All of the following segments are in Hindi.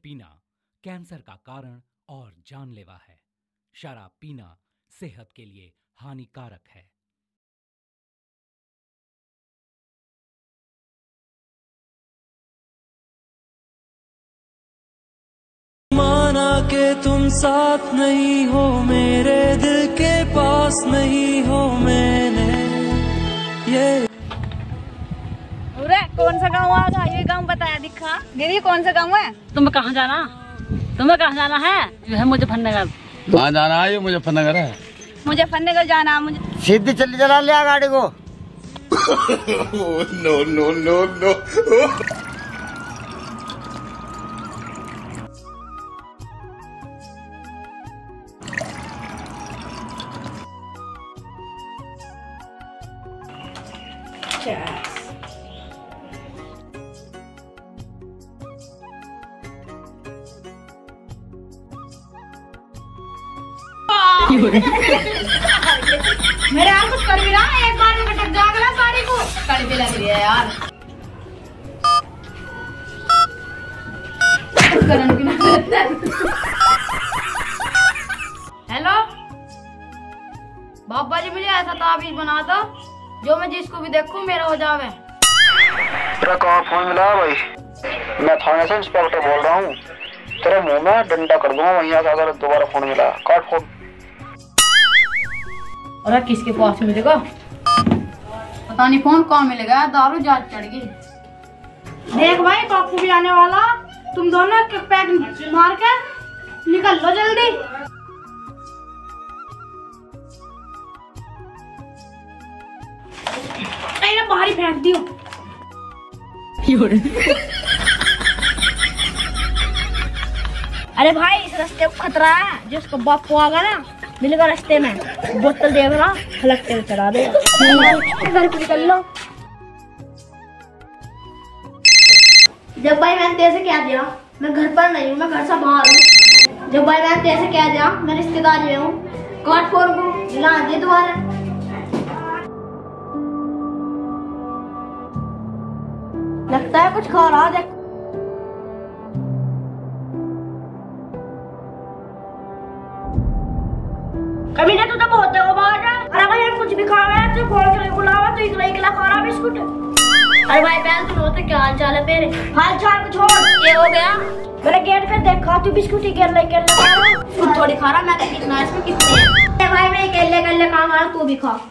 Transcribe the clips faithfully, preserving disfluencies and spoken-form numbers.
पीना कैंसर का कारण और जानलेवा है। शराब पीना सेहत के लिए हानिकारक है। माना के तुम साथ नहीं हो, मेरे दिल के पास नहीं हो, मैंने ये अरे कौन सा गाँव आगा? ये गाँव बताया दिखा। दीदी कौन सा गाँव है? तुम्हें कहाँ जाना? तुम्हें कहाँ जाना है? जो है मुजफ्फरनगर। कहाँ जाना है? ये मुजफ्फरनगर है। मुजफ्फरनगर जाना मुझे। सीधी चली चला लिया गाड़ी को। No no no no. मेरे यार कुछ कर भी रहा है, एक बार में कटक जाएगा साड़ी को। कड़ी भी लग रही है यार। हेलो बाबा जी, मुझे ऐसा ताबीज बना दो जो मैं जिसको भी देखूं मेरा हो जावे। तेरा कहाँ फोन मिला भाई? मैं थाने से इंस्पेक्टर बोल रहा हूँ। तेरे मुंह में डंडा कर दूंगा वहीं आकर अगर दोबारा फोन मिला। काट फोन। अरे किसके पास मिलेगा पता नहीं, फोन कहाँ मिलेगा। दारू जाल चढ़ गई। देख भाई पापू भी आने वाला, तुम दोनों पैक मार के निकल लो जल्दी। अरे बाहर ही फेंक दियो। अरे भाई इस रास्ते को खतरा है, जिसको बापू आगा ना मिलेगा रास्ते में, बोतल देख रहा हलक तेल चढ़ा दे। घर को निकल लो। जब भाई मैंने तेरे से क्या दिया, मैं घर पर नहीं हूँ, मैं घर से बाहर हूँ। जब भाई मैंने तेरे से क्या दिया, मैं रिश्तेदारी में हूँ। काट फोन को ला दे दोबारा। लगता है कुछ खा रहा है। कभी ना तू तो बहुत है बाहर। अरे भाई कुछ भी खा रहा है तो बोल के बुलावा, तो इकला इकला खा रहा बिस्कुट। अरे भाई पहले तुम होते क्या हाल चाल है तेरे? हाल चाल को छोड़, ये हो गया मैंने गेट पे देखा तू बिस्कुट ही गिर ले गिर ले खा रहा। खुद थोड़ी खा रहा, मैं तो कितना इसमें कितने है। भाई मैं केले केले खा रहा, तू भी खा।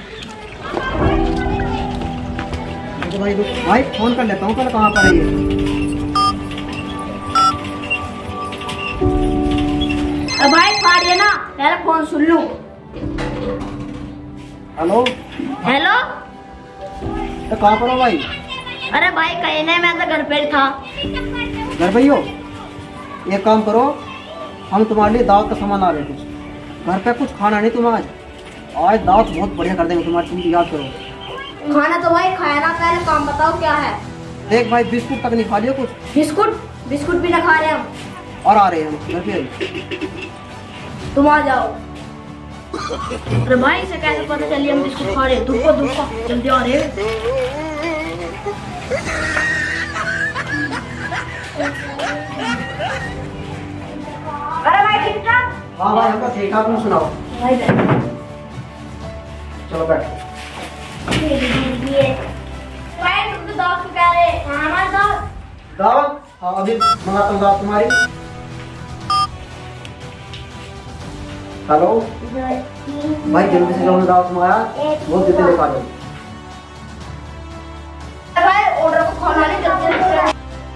भाई भाई फोन कर लेता हूँ, कल कहाँ पर है ये? भाई फाड़िए ना, पहले फोन सुन लूं। हेलो हेलो तो कहाँ पर हो भाई? अरे भाई कहीं नहीं, मैं तो घर पे था। घर पे हो? एक काम करो, हम तुम्हारे लिए दावत का सामान आ रहे हैं। कुछ घर पे कुछ खाना नहीं तुम आज आज दावत बहुत बढ़िया कर देंगे तुम्हारी, तुम याद करो। खाना तो भाई खाया ना, पहले काम बताओ क्या है। देख भाई बिस्कुट तक नहीं खा लिया कुछ। बिस्कुट बिस्कुट भी ना खा रहे हम। और आ रहे हैं हम घर पे। तुम आ जाओ। अरे भाई इसे कैसे पता चलिए हम बिस्कुट खा रहे हैं? धूपो धूपो जल्दी आ रहे। अरे भाई ठीक ठाक? हाँ भाई हमको ठीक ठाक, तुम सुनाओ। भाई चलो बैठो। भाई तुम तो दावत को कह रहे हैं, हमारे दावत दावत? हाँ अभी मंगाता हूँ दावत तुम्हारी। हेलो भाई जल्दी से जाओ, दावत मंगाया बहुत जल्दी लेकर आ जाओ। भाई ऑर्डर को खाना नहीं जल्दी।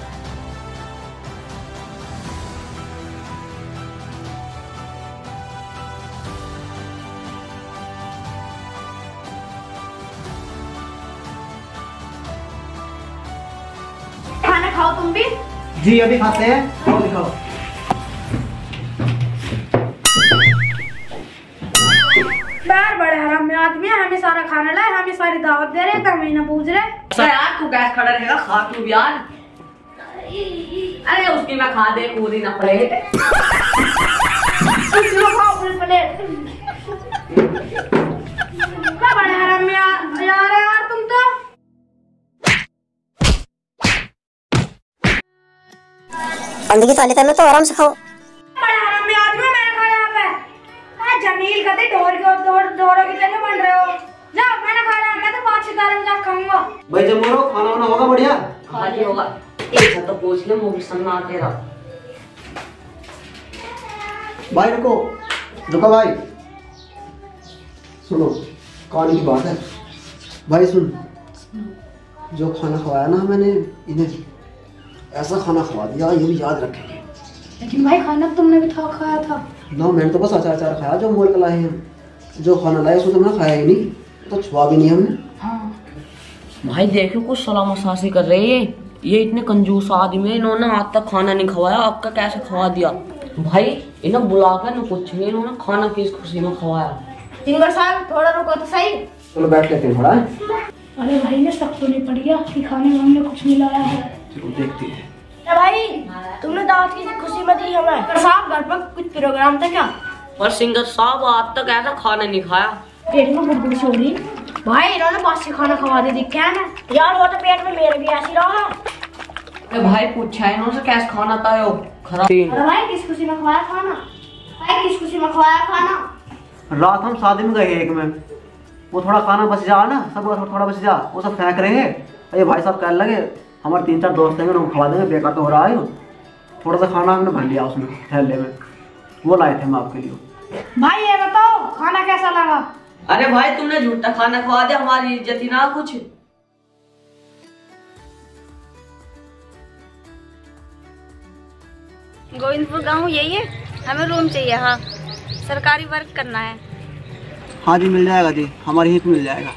खाना खाओ तुम भी। जी अभी खाते हैं, खाओ दिखाओ। बार बड़े हरामी आदमी है, हमें सारा खाना लाए, हमें सारी दावत दे रहे, हमें ना पूछ रहे। यार तू गैस खड़ा रहेगा, खा तू भी यार। अरे उसकी मैं खा दे पूरी ना प्लेट। उसकी मैं खाओ पूरी प्लेट। बड़े हरामी यार यार तुम तो। बंदगी खा लेता ना तो आराम से खाओ। बड़ा आराम में आदमी मैंने खाया यहाँ पे। अरे जमील कहते ढोर के ढोर ढोरों की तरह बन रहे हो। जाओ मैंने खाया, मैं तो पाँच सितारे में जाकर खाऊंगा। भाई जब मोरो खाना वाना होगा बढ़िया? खाली होगा। एक तो पूछ ले मुझे समझ आ तेरा। भाई रुको रुको भाई, सुनो कहानी की बात है। भाई सुन, जो खाना खवाया ना मैंने इन्हें, ऐसा खाना खवा दिया ये भी याद रखेंगे। लेकिन भाई खाना तुमने भी था खाया था ना, मैंने तो बस अचार अचार खाया जो मोल का लाए हैं। जो खाना लाए उसको तो मैंने खाया ही नहीं, तो छुआ भी नहीं हमने। हाँ। भाई देखो कुछ सलाह मसासी कर रहे हैं ये इतने कंजूस आदमी है, इन्होंने आज तक खाना नहीं खवाया, आपका कैसे खवा दिया? भाई इन्हें बुलाकर न कुछ नहीं, इन्होंने खाना किस खुशी में खवाया। सिंगर साहब थोड़ा रुको तो सही। चलो बैठ लेते हैं थोड़ा। अरे भाई ने सब तो नहीं पड़ गया कि खाने में हमने कुछ नहीं लाया है। चलो देखते हैं। भाई तुमने दावत की खुशी में दी हमें। पर साहब घर पर कुछ प्रोग्राम था क्या? पर सिंगर साहब आज तक ऐसा खाना नहीं खाया। पेट में गुड़गुड़ हो रही। भाई इन्होंने बासी खाना खवा दी क्या है यार, वो तो पेट में मेरे भी ऐसी रहा। अरे भाई पूछा इन्होंने कैसे खाना था यो खराब। अरे भाई किस खुशी में खवाया खाना? भाई किस खुशी में खवाया खाना? रात हम शादी में गए एक में, वो थोड़ा खाना बच जा ना, सब थोड़ा बच जा, वो सब फेंक रहे हैं। अरे भाई साहब कहने लगे हमारे तीन चार दोस्त हैं हम खवा देंगे, बेकार तो हो रहा है। थोड़ा सा खाना हमने भर लिया उसमें थैले में, वो लाए थे हम आपके लिए। भाई ये बताओ खाना कैसा लगा? अरे भाई तुमने झूठा खाना खवा दिया, हमारी इज्जत ही ना कुछ। गोविंदपुर गाँव यही है, हमें रूम चाहिए। हाँ सरकारी वर्क करना है। हाँ जी मिल जाएगा जी, हमारे यहीं पे मिल जाएगा।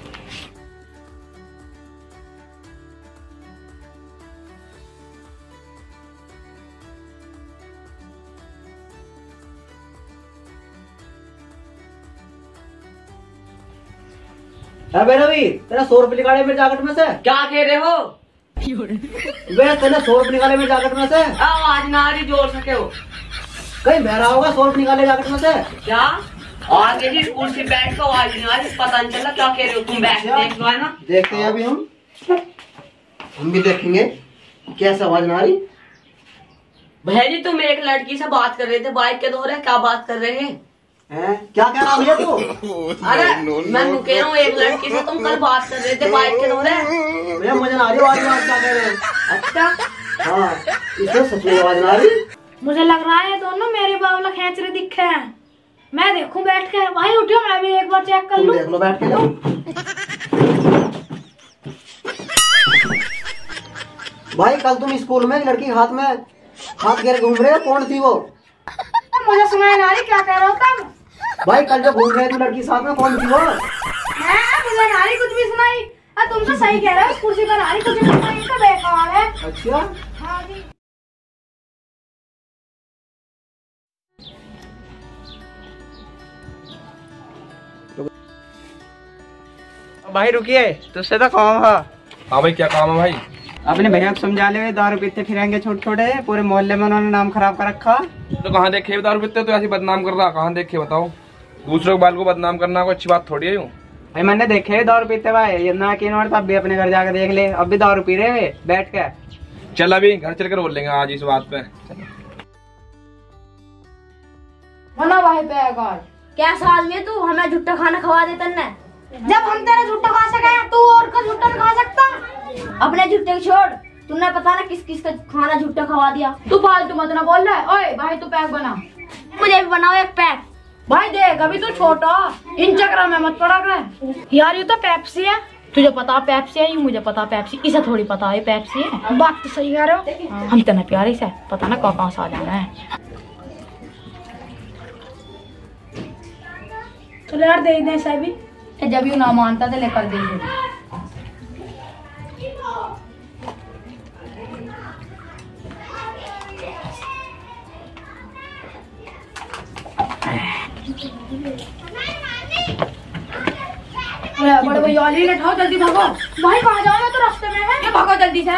अबे रवि तेरा सौ रुपये निकाले मेरे जैकेट में से। क्या कह रहे हो? वे तेरा सौ रुपये निकाले मेरे जैकेट में से। आवाज ना रही जोर सके हो। कहीं बहरा होगा सौ रुपये निकाले जैकेट में से। क्या आगे जी स्कूल से बैठ कर आवाज नहीं आ रही, पता नहीं चला क्या कह रहे हो तुम। बैठ देख लो है ना। देखते हैं अभी हम हम भी देखेंगे कैसे आवाज ना आ रही। भैया जी तुम एक लड़की से बात कर रहे थे बाइक के दौरे, क्या बात कर रहे हैं? हैं? क्या कह रहा भैया तू? अरे मैं कह रहा हूँ एक लड़की से तुम कल बात कर रहे थे बाइक के दौरे। भैया मुझे ना आ रही आवाज, क्या कह रहे हैं? अच्छा हाँ इसमें सच में आवाज ना आ रही। मुझे लग रहा है दोनों मेरी बावला खींच रहे दिखे हैं। मैं देखूं बैठ के। भाई उठो मैं भी एक बार चेक कर लूं। देख लो बैठ के। लो भाई कल तुम स्कूल में लड़की हाथ में हाथ घेर घूम रहे हो, कौन थी वो? मुझे सुनाई ना रही, क्या कह रहे हो तुम? भाई कल जो घूम रहे थे लड़की साथ में, कौन थी वो? मैं मुझे ना रही कुछ भी सुनाई। अरे तुम तो सही कह रहे हो, कुर्सी पर आ रही कुछ भी सुनाई, तो बेकार है। अच्छा हाँ जी। भाई रुकिए, तुझसे तो काम है। हाँ भाई क्या काम है भाई? अपने भैया को समझा ले, दारू पीते फिरेंगे छोटे छोटे, पूरे मोहल्ले में उन्होंने नाम खराब कर रखा। तो कहाँ देखे दारू पीते तो ऐसी बदनाम कर रहा, कहाँ देखे बताओ? दूसरों के बाल को बदनाम करना कोई अच्छी बात थोड़ी है। यूँ भाई मैंने देखे दारू पीते भाई, ये ना कि इन्होंने अब भी अपने घर जाकर देख ले, अब भी दारू पी रहे हैं बैठ के। चल अभी घर चल कर बोल लेंगे आज इस बात पे। बना भाई बेकार कैसा आदमी है तू, हमें झूठा खाना खवा दे तन्ने। जब हम तेरा झूठा खा सके तू और का झूठा नहीं खा सकता। अपने झूठे छोड़, तुमने पता ना किस किस का खाना झूठा खवा दिया। तू फालतू मत ना बोल रहा है। ओए भाई तू पैक बना, मुझे भी बनाओ एक पैक। भाई देख अभी तू छोटा, इन चक्कर में मत पड़ा कर यार। ये तो पेप्सी है, तुझे पता पेप्सी है, मुझे पता पेप्सी, इसे थोड़ी पता है पेप्सी है। बात तो सही कह रहे हो, हम इतना प्यारे से पता ना कहाँ से आ जाना है। चलो यार दे दे साहब, जब यू ना मानता तो लेकर दे दे। बड़े भैया ने उठाओ जल्दी भागो। भाई कहाँ जाओ, मैं तो रास्ते में है। ये भागो जल्दी से।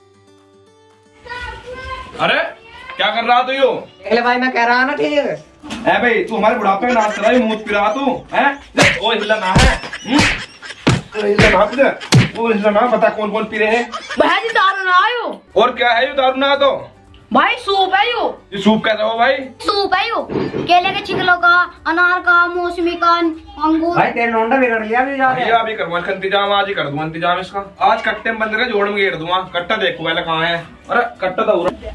अरे क्या कर रहा तू? यू भाई मैं कह रहा ना ठीक है। है भाई, तू हमारे बुढ़ापे में नाच रहा है, मुंह पिरा तू है। ओ हिला ना है, हिला ना तुझे, वो हिला ना, बता कौन कौन पी रहे हैं। भाई जी दारू ना आयो। और क्या है ये दारू ना तो? भाई सूप है यो। ये सूप कैसा हो भाई? सूप है यो, केले के छिलकों का, अनार का, मौसमी का, अंगूर। भाई तेरे लौंडा बिगड़ लिया अभी जा भैया अभी करवा इंतजाम, आज ही कर दूंगा इंतजाम इसका। आज कट्टे में बंद करके जोड़ में घेर दूंगा। कट्टा देखो पहले कहाँ है। अरे कट्टा तो उरा।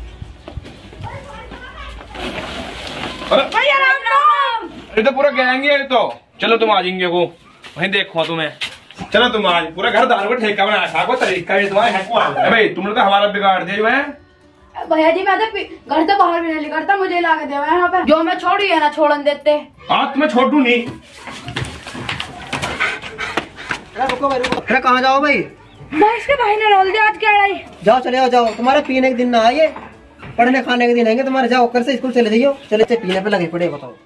भैया राम राम। ये तो पूरा गैंग है तो। चलो तुम आ जाएंगे को वहीं देखो तुम्हें। चलो तुम आज पूरा घर दारू का ठेका बनाया था को तरीका भी तुम्हारे है को। भाई तुमने तो हमारा बिगाड़ दिया जो है। भैया जी मैं तो घर से बाहर भी नहीं निकलता, मुझे ला के देवा यहाँ पर। जो मैं छोड़ी है ना छोड़न देते। आज तुम्हें छोड़ू नहीं। अरे रुको भाई रुको। अरे कहाँ जाओ भाई? भाई इसके भाई ने रोल दिया आज क्या लड़ाई। जाओ चले जाओ जाओ, तुम्हारे पीने के दिन ना आइए, पढ़ने खाने के दिन आएंगे तुम्हारे। जाओ कर से स्कूल चले जाइयो। चले से पीने पे लगे पड़े, बताओ।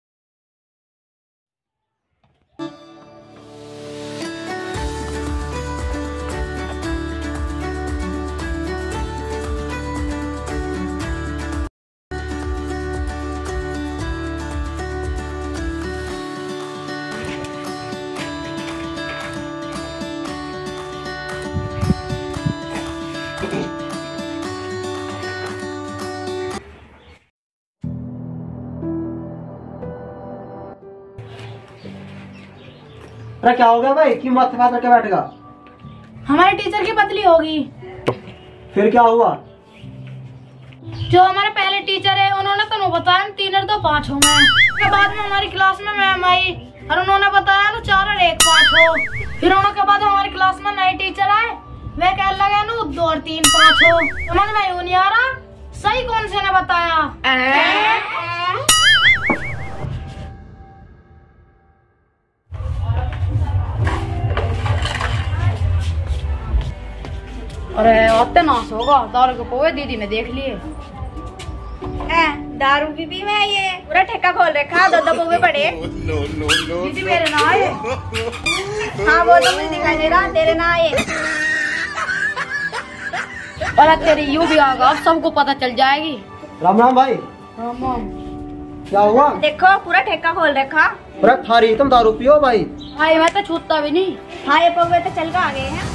अरे क्या हो गया भाई, क्यों माथे पास रखे बैठेगा? हमारे टीचर की बदली होगी। फिर क्या हुआ? जो हमारे पहले टीचर है उन्होंने तो बताया तीन और दो पाँच हो गए। उसके बाद में हमारी क्लास में मैम आई और उन्होंने बताया ना चार और एक पाँच हो। फिर उनके बाद हमारी क्लास में नए टीचर आए, वे कहने लगे ना दो और तीन पाँच हो। समझ में यूं नहीं आ रहा सही कौन से ने बताया। अरे आते नाश होगा, दारू के पोए दीदी ने देख लिए। दारू भी पी में ये पूरा ठेका खोल रखा, दो दो पोवे पड़े। दीदी मेरे ना आए। हाँ वो तो मुझे दिखाई दे रहा, तेरे ना आए। अरे तेरी यूं भी आगा, अब सबको पता चल जाएगी। राम राम भाई। राम राम। क्या हुआ? देखो पूरा ठेका खोल रखा। अरे थारी तुम दारू पियो भाई। हाँ मैं तो छूटता भी नहीं। हाँ ये पोवे तो चल कर आ गए हैं।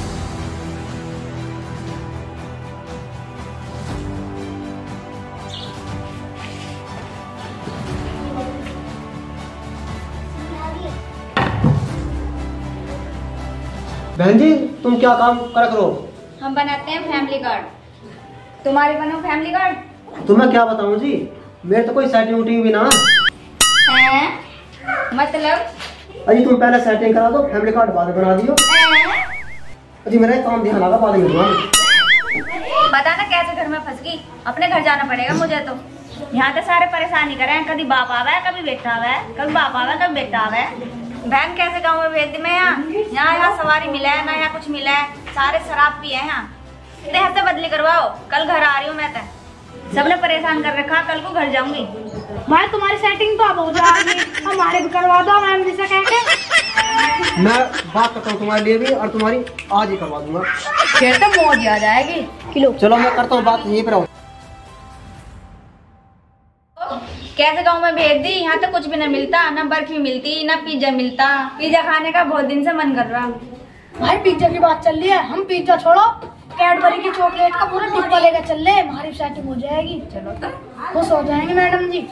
बहन जी तुम क्या काम कर करो? हम बनाते हैं फैमिली कार्ड। तुम्हारे बनो फैमिली कार्ड। तुम्हें क्या बताऊं जी, मेरे तो कोई सेटिंग उटिंग भी ना है। मतलब अजी तुम पहले सेटिंग करा दो, फैमिली कार्ड बाद में बना दियो। अजी मेरा काम ध्यान लगा, बाद में पता ना कैसे घर में फंस गई। अपने घर जाना पड़ेगा मुझे तो। यहाँ तो सारे परेशानी करें, कभी बाप आवे कभी बेटा आवे, कभी बाप आवे कभी बेटा आवे। बहन कैसे गाँव में भेज दी मैं यहाँ। यहाँ यहाँ सवारी मिला है ना, यहाँ कुछ मिला है, सारे शराब पिए हैं यहाँ। इतने हफ्ते बदली करवाओ, कल घर आ रही हूँ मैं तो। सबने परेशान कर रखा, कल को घर जाऊंगी। भाई तुम्हारी सेटिंग तो अब हो जाएगी, हमारे भी करवा दो मैम जी से कह के। मैं बात करता हूँ तुम्हारे लिए भी, और तुम्हारी आज ही करवा दूंगा। फिर तो मौज आ जाएगी। किलो चलो मैं करता हूँ बात, यहीं पर। कैसे गाँव में भेज दी, यहाँ तो कुछ भी न मिलता, ना बर्फी मिलती ना पिज्जा मिलता। पिज्जा खाने का बहुत दिन से मन कर रहा। भाई पिज्जा की बात चल रही है, हम पिज्जा छोड़ो कैडबरी की चॉकलेट का पूरा डिब्बा लेकर चल ले, हमारी सेटिंग हो जाएगी। चलो तो खुश हो जाएंगे मैडम जी।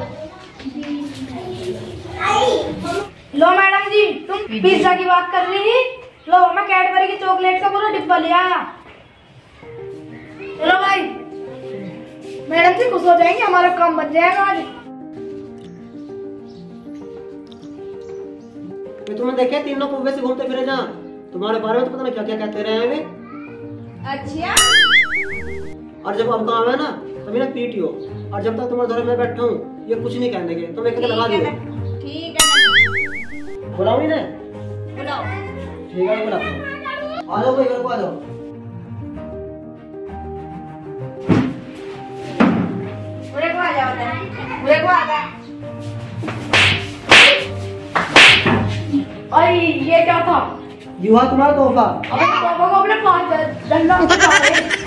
लो मैडम जी तुम पिज्जा की बात कर रही थी, लो मैं कैडबरी की चॉकलेट का पूरा डिब्बा ले आया। चलो भाई मैडम जी खुश हो जाएंगे, हमारा काम बन जाएगा आज। तुमने देखे तीनों पुब्बे से घूमते फिरे जहाँ, तुम्हारे बारे में तो पता नहीं क्या क्या कहते रहे हैं। अच्छा और जब अब काम है ना तभी ना पीटियो, और जब तक तुम्हारे घर में बैठा हूँ ये कुछ नहीं कहने के, तुम एक लगा दियो। ठीक है बुलाओ इन्हें। बुलाओ। ठीक है बुलाता हूँ। आ जाओ भाई घर को आ जाओ। पूरे को आ जाओ, पूरे को आ जाओ। अरे ये क्या था? युवा तुम्हारा तोहफा। अबे पापा को अपने पास डंडा